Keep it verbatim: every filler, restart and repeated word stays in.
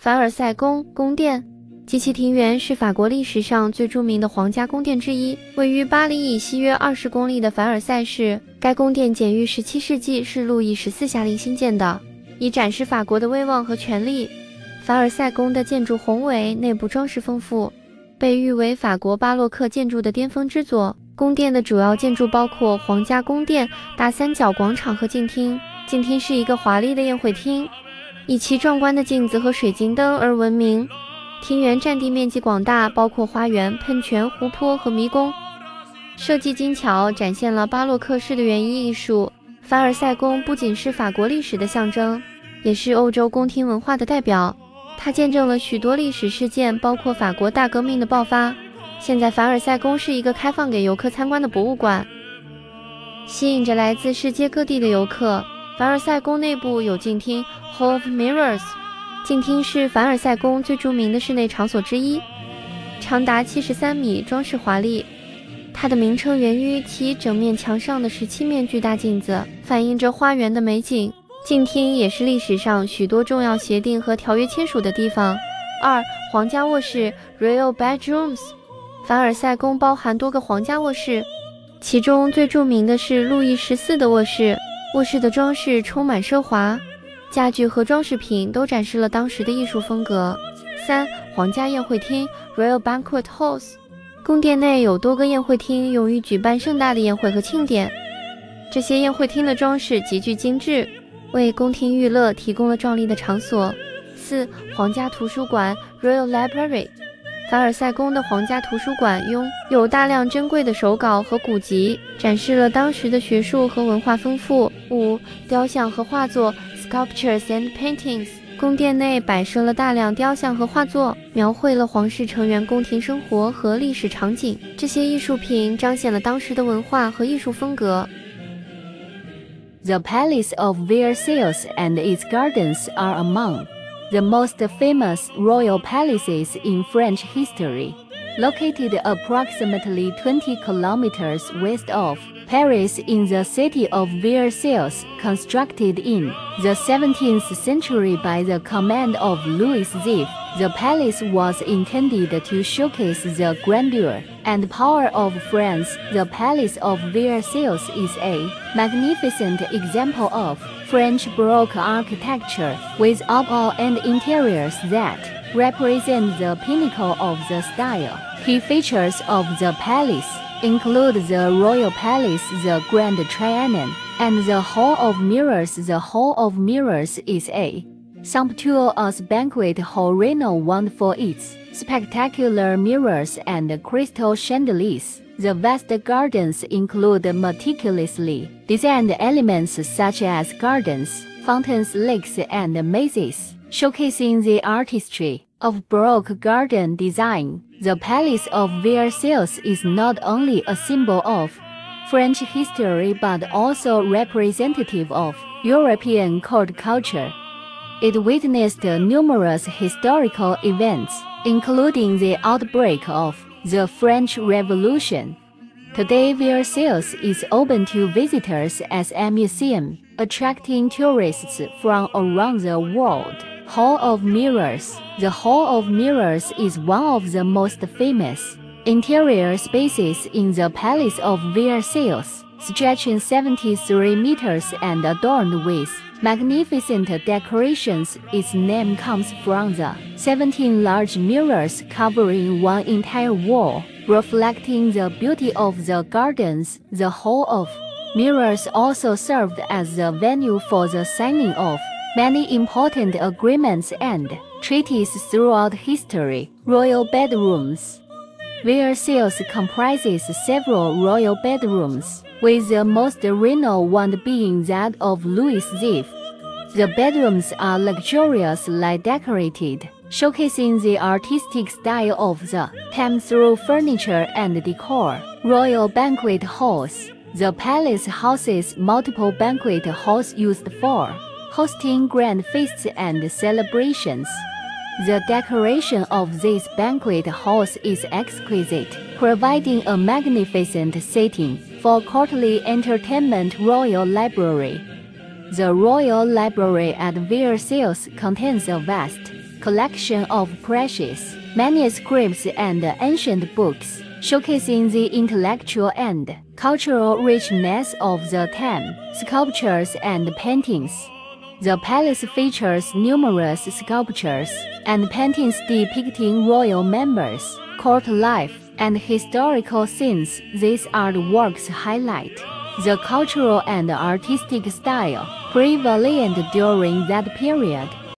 凡尔赛宫宫殿及其庭园是法国历史上最著名的皇家宫殿之一，位于巴黎以西约二十公里的凡尔赛市。该宫殿建于十七世纪，是路易十四下令兴建的，以展示法国的威望和权力。凡尔赛宫的建筑宏伟，内部装饰丰富，被誉为法国巴洛克建筑的巅峰之作。宫殿的主要建筑包括皇家宫殿、大三角广场和镜厅。镜厅是一个华丽的宴会厅，以其壮观的镜子和水晶灯而闻名。庭园占地面积广大，包括花园、喷泉、湖泊和迷宫，设计精巧，展现了巴洛克式的园艺艺术。凡尔赛宫不仅是法国历史的象征，也是欧洲宫廷文化的代表。它见证了许多历史事件，包括法国大革命的爆发。现在，凡尔赛宫是一个开放给游客参观的博物馆，吸引着来自世界各地的游客。凡尔赛宫内部有镜厅 Hall of Mirrors， 镜厅是凡尔赛宫最著名的室内场所之一，长达七十三米，装饰华丽。它的名称源于其整面墙上的十七面巨大镜子，反映着花园的美景。镜厅也是历史上许多重要协定和条约签署的地方。二、皇家卧室 Royal Bedrooms。 凡尔赛宫包含多个皇家卧室，其中最著名的是路易十四的卧室。卧室的装饰充满奢华，家具和装饰品都展示了当时的艺术风格。三、皇家宴会厅 Royal Banquet Halls。 宫殿内有多个宴会厅，用于举办盛大的宴会和庆典。这些宴会厅的装饰极具精致，为宫廷娱乐提供了壮丽的场所。四、皇家图书馆 Royal Library。 凡尔赛宫的皇家图书馆拥有大量珍贵的手稿和古籍，展示了当时的学术和文化丰富。五、雕像和画作 Sculptures and Paintings。 宫殿内摆设了大量雕像和画作，描绘了皇室成员宫廷生活和历史场景。这些艺术品彰显了当时的文化和艺术风格。 The Palace of Versailles and its gardens are among the most famous royal palaces in French history. Located approximately twenty kilometers west of Paris in the city of Versailles, constructed in the seventeenth century by the command of Louis the Fifteenth, the palace was intended to showcase the grandeur and power of France. The Palace of Versailles is a magnificent example of French Baroque architecture, with upper and interiors that represent the pinnacle of the style. Key features of the palace include the Royal Palace, the Grand Trianon, and the Hall of Mirrors. The Hall of Mirrors is a sumptuous banquet hall renowned for its spectacular mirrors and crystal chandeliers. The vast gardens include meticulously designed elements such as gardens, fountains, lakes, and mazes, showcasing the artistry of Baroque garden design. The Palace of Versailles is not only a symbol of French history but also representative of European court culture. It witnessed numerous historical events, including the outbreak of the French Revolution. Today, Versailles is open to visitors as a museum, attracting tourists from around the world. Hall of Mirrors. The Hall of Mirrors is one of the most famous interior spaces in the Palace of Versailles, stretching seventy-three meters and adorned with magnificent decorations. Its name comes from the seventeen large mirrors covering one entire wall, reflecting the beauty of the gardens. The Hall of Mirrors also served as the venue for the signing of many important agreements and treaties throughout history. Royal bedrooms. Versailles comprises several royal bedrooms, with the most renowned being that of Louis the Fifteenth. The bedrooms are luxuriously decorated, showcasing the artistic style of the time through furniture and decor. Royal banquet halls. The palace houses multiple banquet halls used for hosting grand feasts and celebrations. The decoration of these banquet halls is exquisite, providing a magnificent setting for courtly entertainment. Royal Library. The Royal Library at Versailles contains a vast collection of precious manuscripts and ancient books, showcasing the intellectual and cultural richness of the time, sculptures and paintings. The palace features numerous sculptures and paintings depicting royal members, court life, and historical scenes. These artworks highlight the cultural and artistic style prevalent during that period.